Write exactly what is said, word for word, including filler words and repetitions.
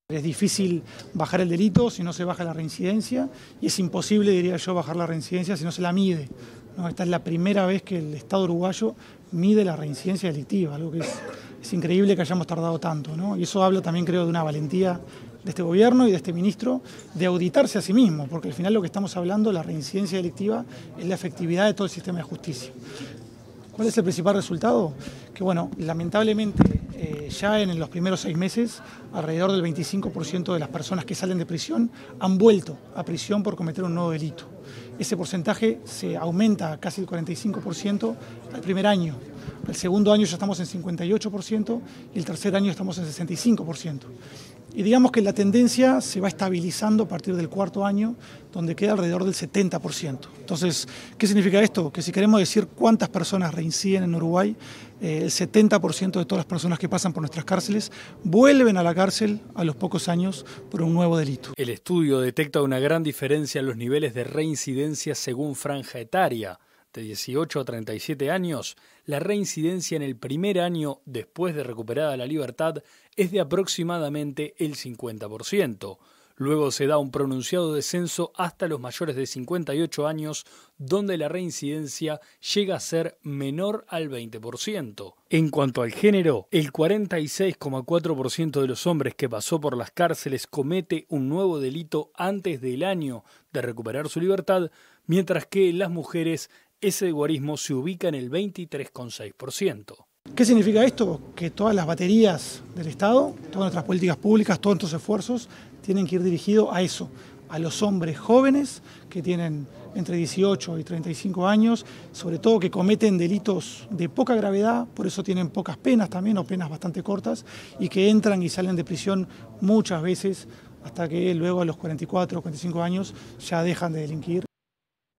Es difícil bajar el delito si no se baja la reincidencia y es imposible, diría yo, bajar la reincidencia si no se la mide, ¿no? Esta es la primera vez que el Estado uruguayo mide la reincidencia delictiva, algo que es, es increíble que hayamos tardado tanto, ¿no? Y eso habla también, creo, de una valentía de este gobierno y de este ministro de auditarse a sí mismo, porque al final lo que estamos hablando, la reincidencia delictiva, es la efectividad de todo el sistema de justicia. ¿Cuál es el principal resultado? Que bueno, lamentablemente eh, ya en los primeros seis meses alrededor del veinticinco por ciento de las personas que salen de prisión han vuelto a prisión por cometer un nuevo delito. Ese porcentaje se aumenta a casi el cuarenta y cinco por ciento al primer año. El segundo año ya estamos en cincuenta y ocho por ciento y el tercer año estamos en sesenta y cinco por ciento. Y digamos que la tendencia se va estabilizando a partir del cuarto año, donde queda alrededor del setenta por ciento. Entonces, ¿qué significa esto? Que si queremos decir cuántas personas reinciden en Uruguay, eh, el setenta por ciento de todas las personas que pasan por nuestras cárceles vuelven a la cárcel a los pocos años por un nuevo delito. El estudio detecta una gran diferencia en los niveles de reincidencia según franja etaria. De dieciocho a treinta y siete años, la reincidencia en el primer año después de recuperada la libertad es de aproximadamente el cincuenta por ciento. Luego se da un pronunciado descenso hasta los mayores de cincuenta y ocho años, donde la reincidencia llega a ser menor al veinte por ciento. En cuanto al género, el cuarenta y seis coma cuatro por ciento de los hombres que pasó por las cárceles comete un nuevo delito antes del año de recuperar su libertad, mientras que las mujeres ese guarismo se ubica en el veintitrés coma seis por ciento. ¿Qué significa esto? Que todas las baterías del Estado, todas nuestras políticas públicas, todos nuestros esfuerzos tienen que ir dirigidos a eso, a los hombres jóvenes que tienen entre dieciocho y treinta y cinco años, sobre todo que cometen delitos de poca gravedad, por eso tienen pocas penas también, o penas bastante cortas, y que entran y salen de prisión muchas veces hasta que luego a los cuarenta y cuatro o cuarenta y cinco años ya dejan de delinquir